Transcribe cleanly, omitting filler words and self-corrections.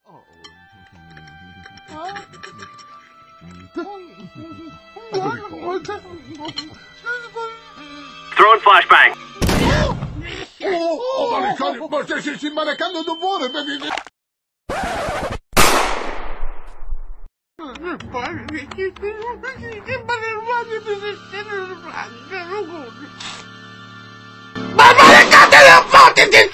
Throwing flashbang. Ma si malecando d'umore, vedi? Ma malecate le foto di